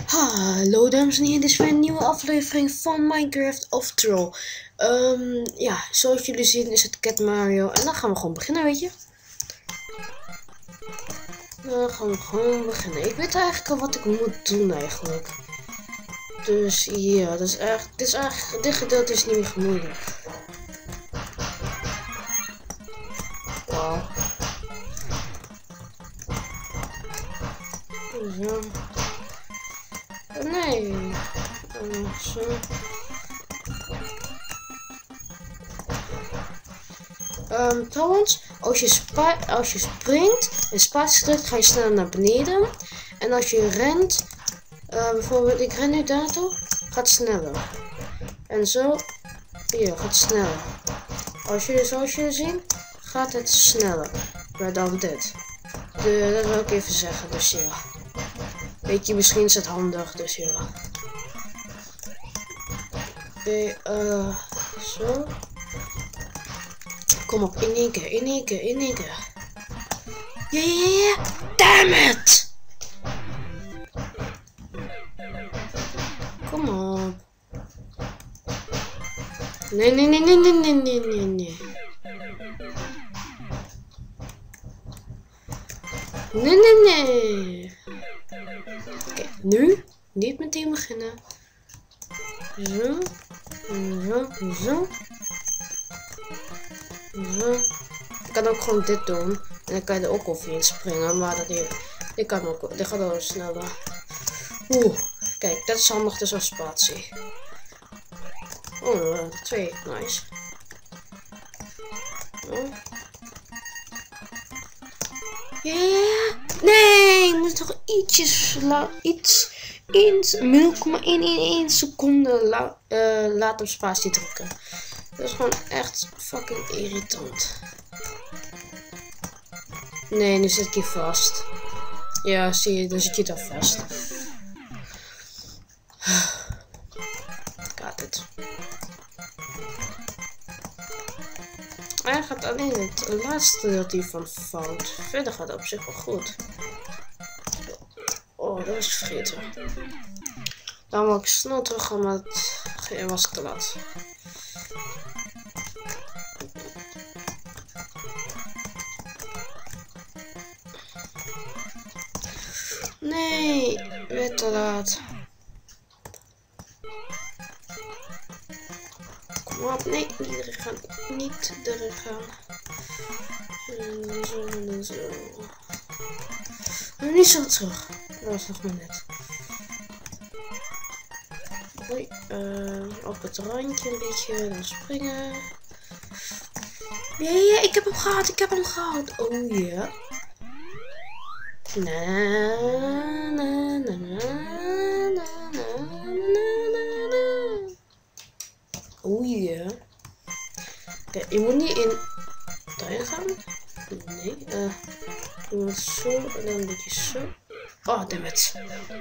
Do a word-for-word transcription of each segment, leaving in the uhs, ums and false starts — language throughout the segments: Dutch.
Hallo dames en heren, dit is weer een nieuwe aflevering van Minecraft Afterall. Um, ja, zoals jullie zien is het Cat Mario en dan gaan we gewoon beginnen, weet je. Dan gaan we gewoon beginnen. Ik weet eigenlijk al wat ik moet doen eigenlijk. Dus ja, dat is echt, dit, is echt, dit gedeelte is niet meer moeilijk. Wauw. Zo. Nee. Uh, zo. Um, trouwens, als je, spa als je springt en spatie drukt, ga je sneller naar beneden. En als je rent, uh, bijvoorbeeld ik ren nu daartoe, gaat sneller. En zo, hier, gaat sneller. Als jullie, zoals jullie zien, gaat het sneller. Maar dan dit. De, dat wil ik even zeggen, dus ja. Weet je, misschien is het handig, dus ja. Oké, uh, zo. Kom op, in één keer, in één keer, in één keer. Ja, ja, ja, damn it! Kom op. Nee, nee, nee, nee, nee, nee, nee, nee, nee. Nee, nee, nee. Oké, okay, nu niet meteen beginnen. Zo, zo, zo. Zo. Ik kan ook gewoon dit doen. En dan kan je er ook overheen springen. Maar dat hier, dit kan ook. Dit gaat wel sneller. Oeh. Kijk, dat is handig dus als spatie. Oh, uh, twee. Nice. Oh. Ja, yeah. Nee, ik moet toch ietsjes iets, iets, nul komma honderdeenenéén seconde la, uh, later op spatie drukken. Dat is gewoon echt fucking irritant. Nee, nu zit ik hier vast. Ja, zie je, dan zit je daar vast. Gaat het. Hij gaat alleen het laatste deel hiervan fout. Verder gaat het op zich wel goed. Oh, dat was vergeten. Dan wil ik snel terug gaan, maar het was te laat. Nee, weer te laat. Kom op, nee, niet erin gaan. Niet erin gaan. En zo en zo. Maar niet zo terug. Dat was nog maar net. Hoi, uh, op het randje een beetje, dan springen. Ja, ja, ik heb hem gehad, ik heb hem gehad. Oh ja. Yeah. Na na na na na na na na. Oh ja. Yeah. Oké, je moet niet in daarin gaan. Nee, uh, je moet zo en dan een beetje zo. Oh, dammit.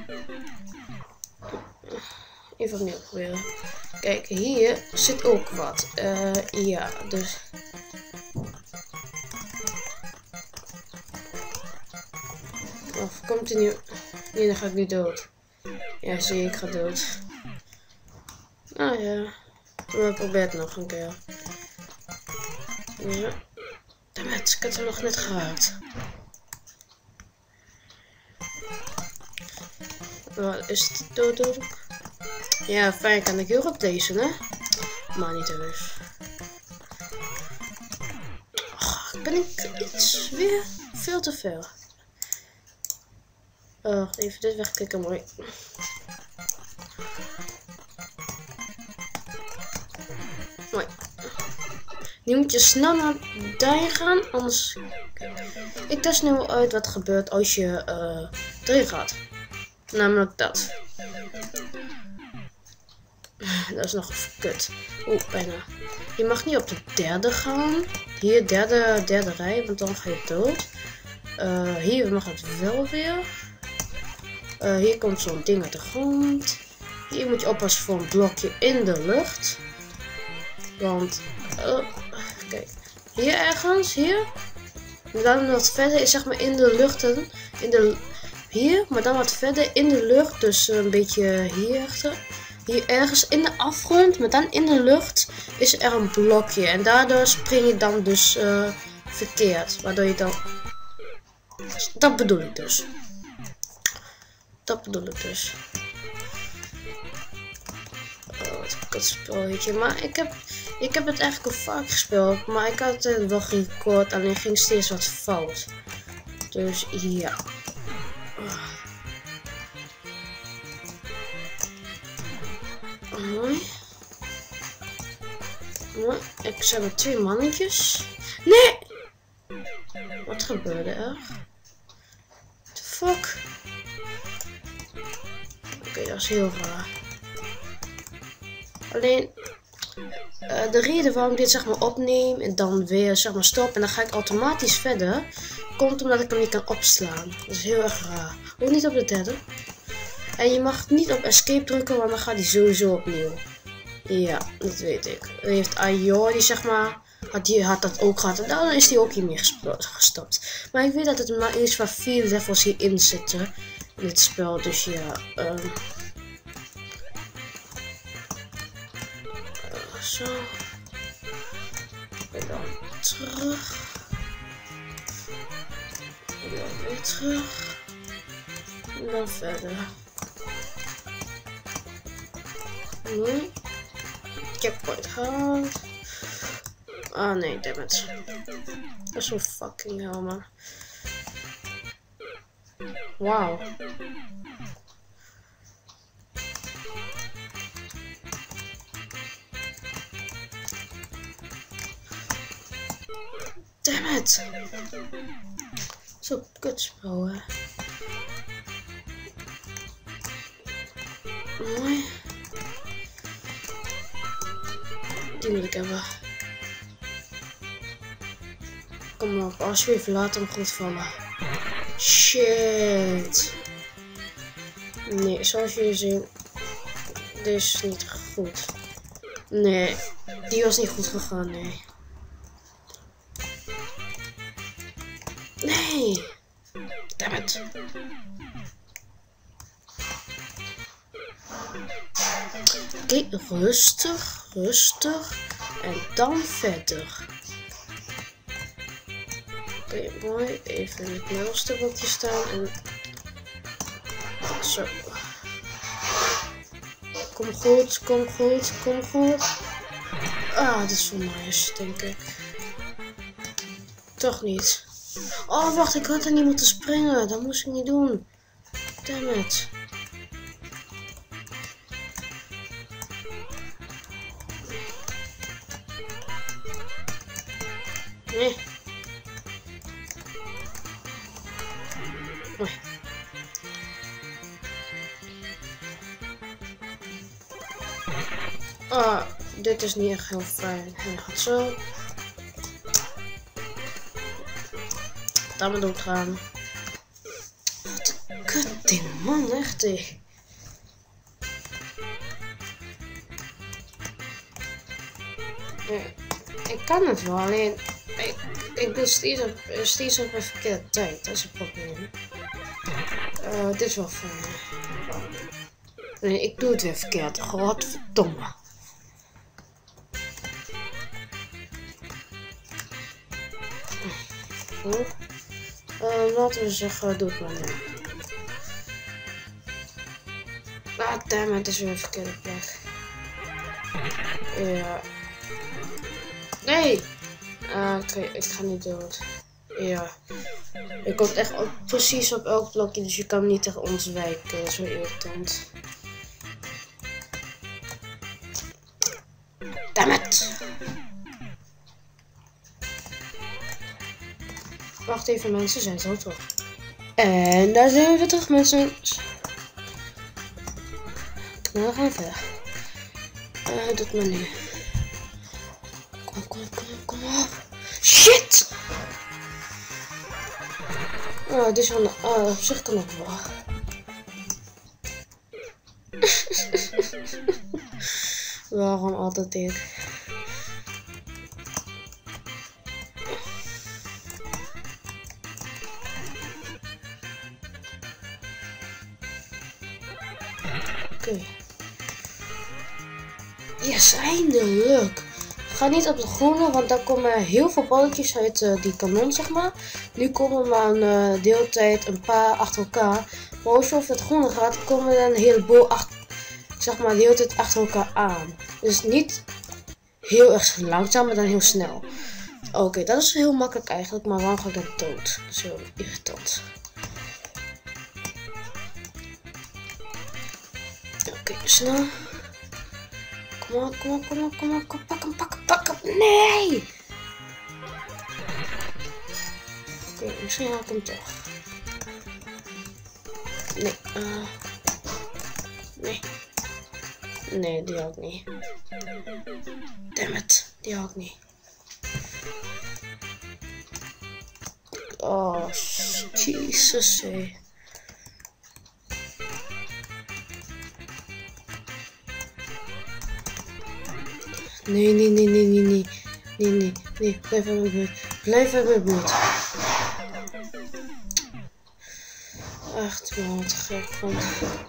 Even opnieuw proberen. Kijk, hier zit ook wat. Uh, ja, dus. Of komt hij nu? Nee, dan ga ik nu dood. Ja, zie je, ik ga dood. Nou ja. Maar probeer het nog een keer. Ja. Dammit, ik had hem nog net geraakt. Wat is het dood dood? Ja, fijn, kan ik heel op deze, hè? Maar niet dus. Oh, ben ik iets weer veel te veel. Oh, even dit wegklikken, mooi. Mooi. Nu moet je snel naar daar gaan, anders... Ik test nu uit wat gebeurt als je uh, erin gaat. Namelijk dat. Dat is nog kut. Oeh, bijna. Je mag niet op de derde gaan. Hier, derde, derde rij, want dan ga je dood. Uh, hier mag het wel weer. Uh, hier komt zo'n ding uit de grond. Hier moet je oppassen voor een blokje in de lucht. Want, uh, kijk, hier ergens, hier. En dan wat verder is zeg maar in de lucht, in de hier, maar dan wat verder in de lucht. Dus een beetje hier achter. Hier ergens in de afgrond, maar dan in de lucht is er een blokje. En daardoor spring je dan dus uh, verkeerd. Waardoor je dan... Dat bedoel ik dus. Dat bedoel ik dus. Oh, wat een kutspelletje. Maar ik heb, ik heb het eigenlijk al vaak gespeeld. Maar ik had het wel gerecord, alleen ging steeds wat fout. Dus ja. Mooi. Mooi. Ik zet er twee mannetjes. Nee! Wat gebeurde er? What the fuck? Oké, okay, dat is heel raar. Alleen, uh, de reden waarom ik dit zeg maar opneem en dan weer zeg maar stop en dan ga ik automatisch verder, komt omdat ik hem niet kan opslaan. Dat is heel erg raar. Ook niet op de derde. En je mag niet op escape drukken, want dan gaat hij sowieso opnieuw. Ja, dat weet ik. Dan heeft Ayo, die zeg maar, had, die, had dat ook gehad. En dan is hij ook hiermee gestopt. Maar ik weet dat het maar iets van vier levels hierin zitten. In dit spel, dus ja. Um, uh, zo. En dan terug. En dan weer terug. En dan verder. Nee. Checkpoint gehaald. Ah nee, dammit. Dat is zo fucking hell, man. Wauw. Dammit. Zo kutspel, hè. Mooi. Die moet ik hebben. Kom op, alsjeblieft, laat hem goed vallen. Shit. Nee, zoals jullie zien, dit is niet goed. Nee, die was niet goed gegaan, nee. Nee. Dammit. Oké, okay, rustig, rustig. En dan verder. Oké, okay, mooi. Even in het middelste blokje staan. En... Zo. Kom goed, kom goed, kom goed. Ah, dit is wel nice, denk ik. Toch niet. Oh, wacht, ik had er niet moeten springen. Dat moest ik niet doen. Dammit. Nee. Mooi. Ah, dit is niet echt heel fijn. Hij gaat zo. Laat me doodgaan. Wat een kut ding, man, echt. Hé. Ja, ik kan het wel, alleen ik, ik doe steeds op, steeds op een verkeerde tijd. Dat is het probleem. Uh, dit is wel fijn. Nee, ik doe het weer verkeerd. Godverdomme. Hm. Uh, laten we zeggen, doe het maar nu. Ah, damn, het is weer een verkeerde plek. Ja. Nee! Uh, Oké, okay, ik ga niet dood. Ja. Je komt echt op, precies op elk blokje, dus je kan niet tegen ons wijken. Zo irritant. Dammit! Wacht even, mensen zijn zo toch. En daar zijn we weer terug, mensen. Nou, gaan we verder. Uh, doe het maar nu. Kom, kom, kom, kom op. Shit! Oh, dit is van de... Oh, op zich kan ook wel. Waarom altijd ik? Yes, eindelijk. Ga niet op de groene, want daar komen heel veel balletjes uit uh, die kanon, zeg maar. Nu komen maar een uh, de hele tijd een paar achter elkaar. Maar als je over het groene gaat, komen er een heleboel achter, zeg maar, de hele tijd achter elkaar aan. Dus niet heel erg langzaam, maar dan heel snel. Oké, okay, dat is heel makkelijk eigenlijk, maar waarom ga ik dan dood? Dat is heel irritant. Oké, okay, snel. Kom op, kom op, kom op, kom op, kom op, pak hem, pak hem, pak hem. Nee! Oké, okay, misschien haal ik hem toch. Nee, uh, nee. Nee, die had ik niet. Damn it, die had ik niet. Oh, jezus. Hey. Nee, nee, nee, nee, nee, nee, nee, nee, nee, blijf uit mijn buurt, blijf uit mijn buurt. Echt wel wat gek, want...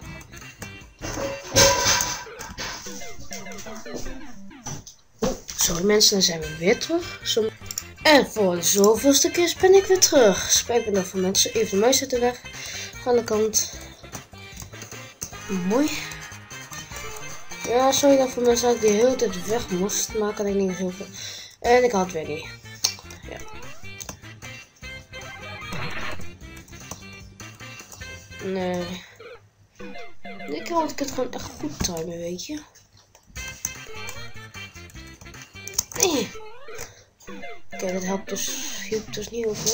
Sorry mensen, dan zijn we weer terug. Som... En voor de zoveelste keer ben ik weer terug. Spijt me nog voor mensen, even de muis zitten weg. Aan de kant. Mooi. Ja, sorry dat voor mensen dat ik de hele tijd weg moest, maar kan ik niet heel veel. En ik had het weer niet. Ja. Nee. Ik wil het gewoon echt goed timen, weet je. Nee. Oké, okay, dat helpt dus, hielp dus niet heel veel.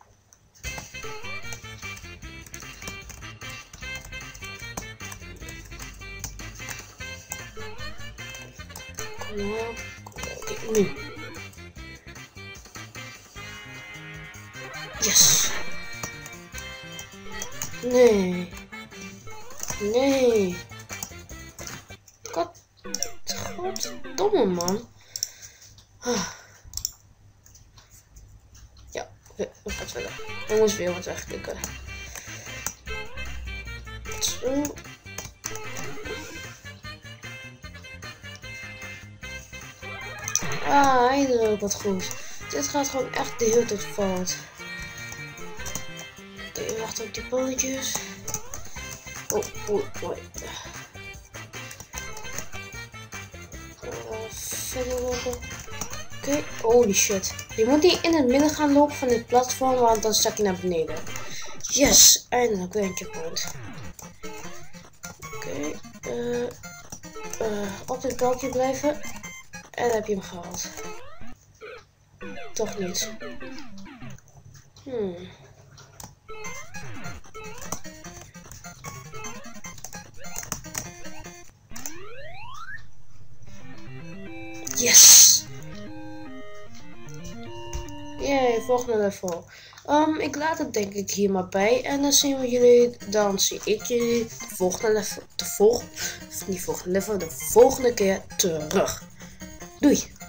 Kom op. Oké, nu. Yes. Nee. Nee. God. Godverdomme, man. Ah. Ja, we gaan verder. We moeten weer wat wegklikken. Zo. Ah, eindelijk wat goed. Dit gaat gewoon echt de hele tijd fout. Oké, okay, wacht op die bolletjes. Oh, oh, mooi. Uh, verder lopen. Oké, okay. Holy shit. Je moet niet in het midden gaan lopen van dit platform, want dan zak je naar beneden. Yes, eindelijk weer een checkpoint. Oké, okay. uh, uh, op dit balkje blijven. En dan heb je hem gehaald. Toch niet. Hmm. Yes! Yay, volgende level. Um, ik laat het denk ik hier maar bij. En dan zien we jullie, dan zie ik jullie de volgende level, de volgende, niet volgende level, de volgende keer terug. Doei!